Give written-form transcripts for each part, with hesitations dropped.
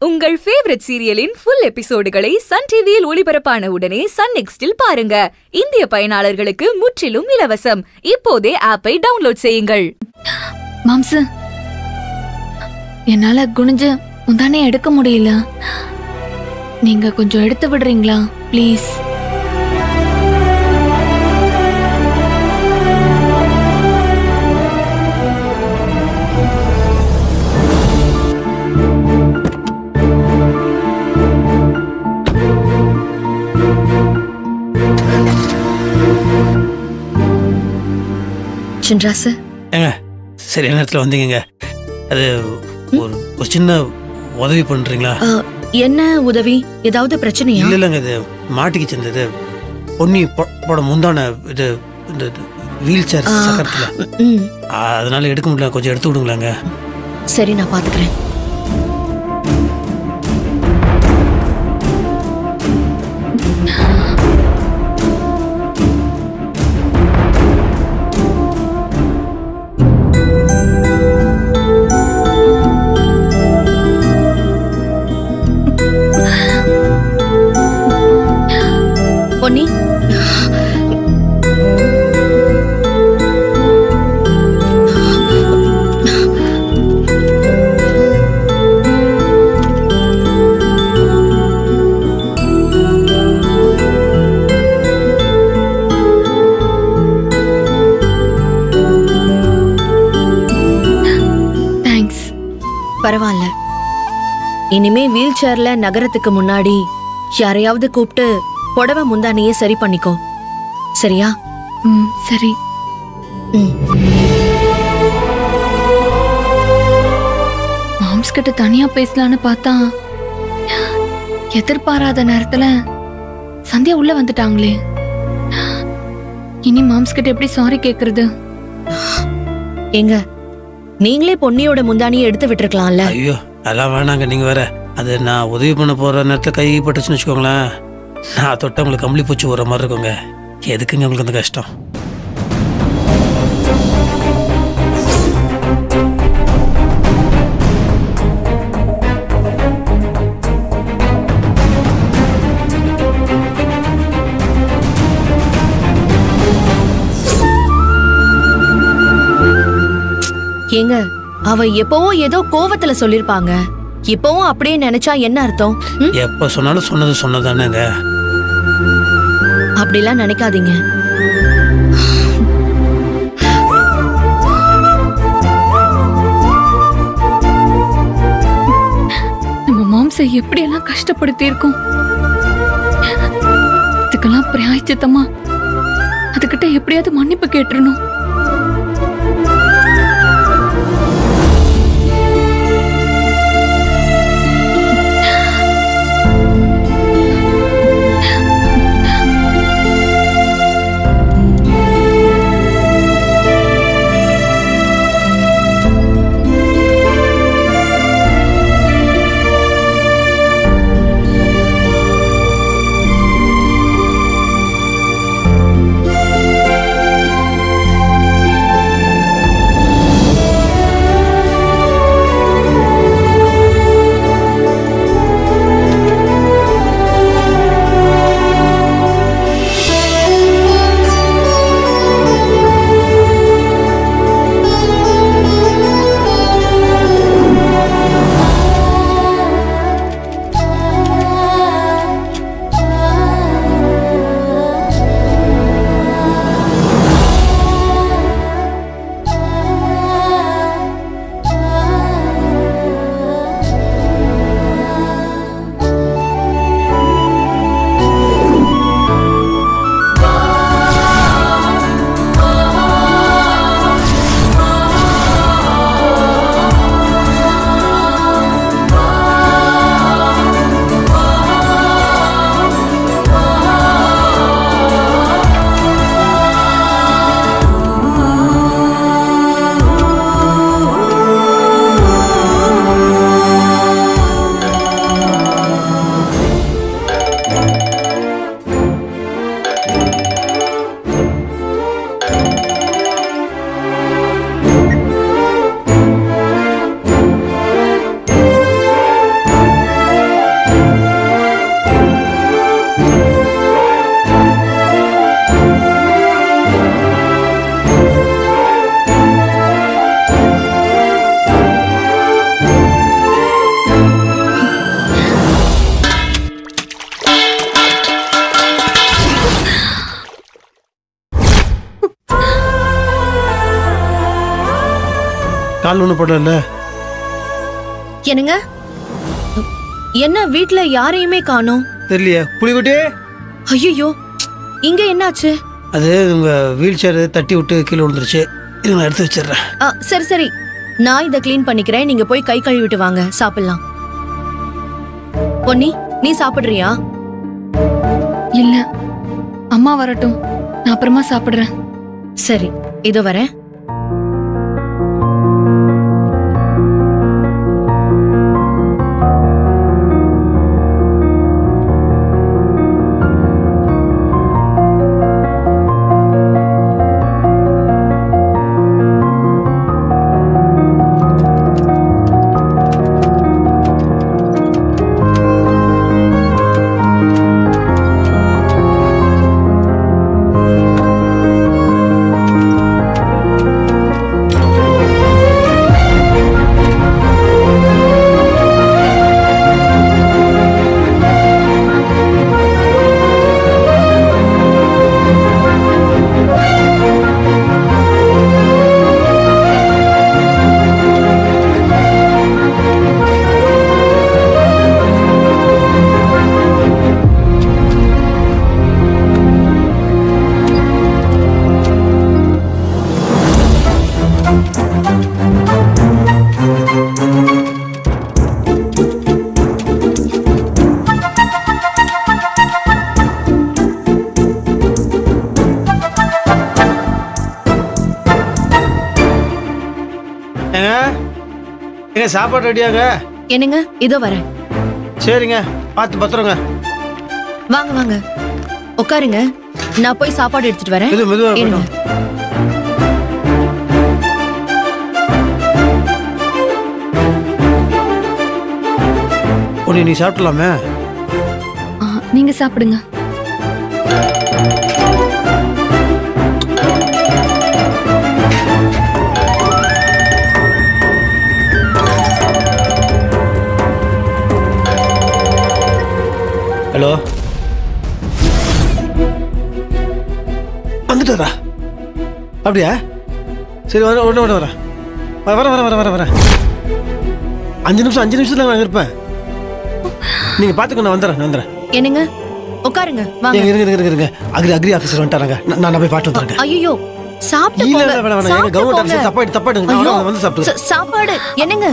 உங்கள் favourite சீரியலின் full எபிசோடுகளை SunTVயில் ஒளிபரப்பான உடனே Sun NXTல் பாருங்க. இந்திய பயனாளர்களுக்கு முற்றிலும் இலவசம். இப்போதே ஆப்பை டவுன்லோட் செய்யுங்கள். மாம்சு, என்னால குனிஞ்சு முந்தானே எடுக்க முடியல. நீங்க கொஞ்சம் எடுத்து விடுறீங்களா ப்ளீஸ்? சின்ராசு, ஏங்க சரியான நேரத்தில் வந்தீங்க. அது ஒரு சின்ன உதவி பண்ணுறீங்களா? என்ன உதவி? ஏதாவது பிரச்சனையா? இல்லைங்க, இது மாட்டிக்கு சேர்ந்தது பொன்னி போட முந்தான இது இந்த வீல் சேர் சக்கரத்தில், அதனால எடுக்க முடியல. கொஞ்சம் எடுத்து விடுங்களாங்க. சரி, நான் பார்த்துக்கிறேன். பொன்னி, தேங்க்ஸ். பரவாயில்ல. இனிமே வீல் சேர்ல நகரத்துக்கு முன்னாடி யாரையாவது கூப்பிட்டு புடவை முந்தானையே சரி பண்ணிக்கோ, சரியா? சரி. மாம்ஸ் கிட்ட தனியா பேசலான்னு பார்த்தா எதிர்பாராத நேரத்துல சந்தியா உள்ள வந்துட்டாங்களே. இனி மாம்ஸ் கிட்ட எப்படி சாரி கேக்குறது? எங்க நீங்களே பொன்னியோட முந்தானியை எடுத்து விட்டுருக்கலாம்ல. ஐயோ, அதெல்லாம் வேணாங்க. நீங்கள் வேற அது நான் உதவி பண்ண போகிற நேரத்தில் கை பட்டுச்சுன்னு வச்சுக்கோங்களேன், நான் தொட்ட உங்களுக்கு கம்பளி பூச்சி வர மாதிரி இருக்குங்க. எதுக்குங்க உங்களுக்கு அந்த கஷ்டம்? ஏங்க, அவ எப்பவும் ஏதோ கோவத்துல சொல்லிருப்பாங்க. இப்பவும் அப்படியே நினைச்சா என்ன அர்த்தம்? எப்ப சொன்னாலும் சொன்னது சொன்னதானேங்க. அப்படிலாம் நினைக்காதீங்க. நம்ம மாம்சை எப்படியெல்லாம் கஷ்டப்படுத்தி இருக்கோம். இதுக்கெல்லாம் பிராயச்சித்தமா அதுகிட்ட எப்படியாவது மன்னிப்பு கேட்டுறணும். கால் ஒன்றும் போடல. என்னங்க என்ன வீட்ல யாரையுமே காணோம்? தெரியலையே. புலிக்குட்டி ஐயோ இங்க என்னாச்சு? அது உங்க வீல் சேர் தட்டி விட்டு கீழே விழுந்துருச்சு. இது நான் எடுத்து வச்சிடுறேன். சரி சரி, நான் இதை கிளீன் பண்ணிக்கிறேன். நீங்க போய் கை கழுவிட்டு வாங்க, சாப்பிடலாம். பொன்னி, நீ சாப்பிடுறியா? இல்ல, அம்மா வரட்டும், நான் அப்புறமா சாப்பிடுறேன். சரி, இதோ வரேன். சாப்பாடு ரெடியாங்க? என்னங்க, இதோ வரேன். சரிங்க, பார்த்து பத்திரங்க. வாங்க வாங்க, உட்காருங்க. நான் போய் சாப்பாடு எடுத்துட்டு வரேன். மெதுவா. பொன்னி, நீ சாப்பிடலாமே. நீங்க சாப்பிடுங்க. ஹலோ, வந்துட்டாரா? அப்படியா? சரி, வரேன். வரேன். 5 நிமிஷத்துல நான் இருப்பேன். நீங்க பாத்துக்க, நான் வந்துடுறேன். என்னங்க, உட்காருங்க. வாங்க. இருங்க. அக்ரி ஆபீசர் வந்துட்டாங்க. நான் போய் பாட்டு வந்துறேன். ஐயோ, சாப்பிட்டு போங்க. கவர்மெண்ட் ஆபீசர் தப்பாயிடு. நான் வந்து சாப்பிடு. சாப்பாடு என்னங்க?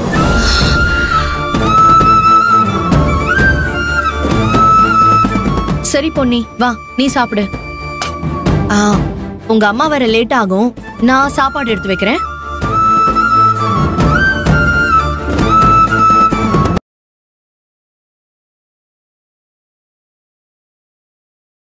சரி பொன்னி, வா, நீ சாப்பிடு. உங்க அம்மா வர லேட் ஆகும். நான் சாப்பாடு எடுத்து வைக்கிறேன்.